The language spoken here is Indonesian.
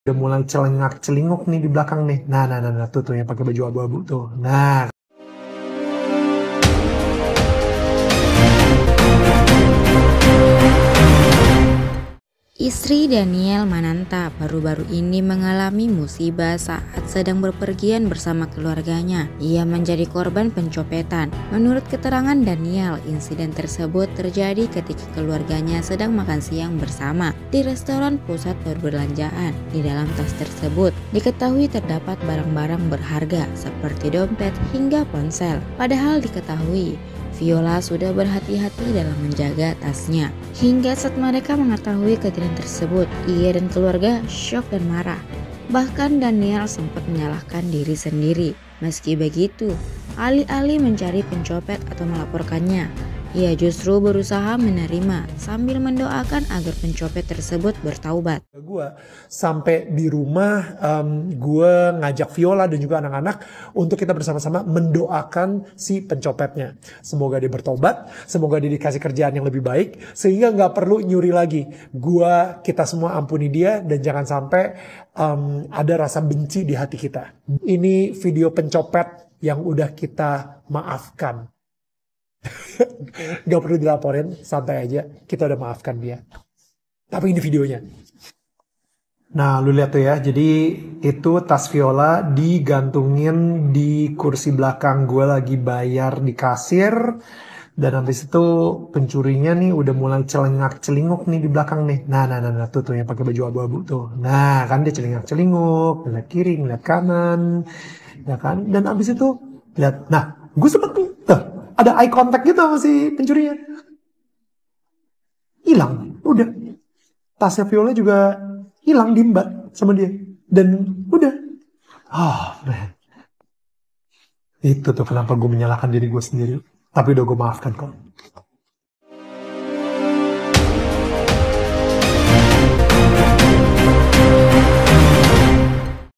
Udah mulai celingak-celinguk nih di belakang nih. Nah, tuh yang pakai baju abu-abu tuh. Nah, Istri Daniel Mananta baru-baru ini mengalami musibah saat sedang berpergian bersama keluarganya. Ia menjadi korban pencopetan. Menurut keterangan Daniel, insiden tersebut terjadi ketika keluarganya sedang makan siang bersama di restoran pusat perbelanjaan. Di dalam tas tersebut diketahui terdapat barang-barang berharga seperti dompet hingga ponsel. Padahal diketahui Viola sudah berhati-hati dalam menjaga tasnya. Hingga saat mereka mengetahui kejadian tersebut, ia dan keluarga syok dan marah. Bahkan Daniel sempat menyalahkan diri sendiri. Meski begitu, alih-alih mencari pencopet atau melaporkannya, ia justru berusaha menerima sambil mendoakan agar pencopet tersebut bertaubat. gue sampai di rumah, gue ngajak Viola dan juga anak-anak untuk kita bersama-sama mendoakan si pencopetnya. Semoga dia bertobat, semoga dia dikasih kerjaan yang lebih baik, sehingga nggak perlu nyuri lagi. Kita semua ampuni dia dan jangan sampai ada rasa benci di hati kita. Ini video pencopet yang udah kita maafkan. Gak perlu dilaporin, santai aja, kita udah maafkan dia. Tapi ini videonya. Nah, lu lihat tuh ya, jadi itu tas Viola digantungin di kursi belakang. Gue lagi bayar di kasir, dan habis itu pencurinya nih udah mulai celingak-celinguk nih di belakang nih. Nah, tuh yang pakai baju abu-abu tuh. Nah, kan dia celingak-celinguk, ngeliat kiri, ngeliat kanan, ya kan? Dan habis itu lihat, nah, gue sempet tuh ada eye contact gitu sama si pencurinya. Hilang, udah. Tasnya Viola juga hilang, diembat sama dia. Dan udah. Man. Itu tuh kenapa gue menyalahkan diri gue sendiri. Tapi udah gue maafkan kok.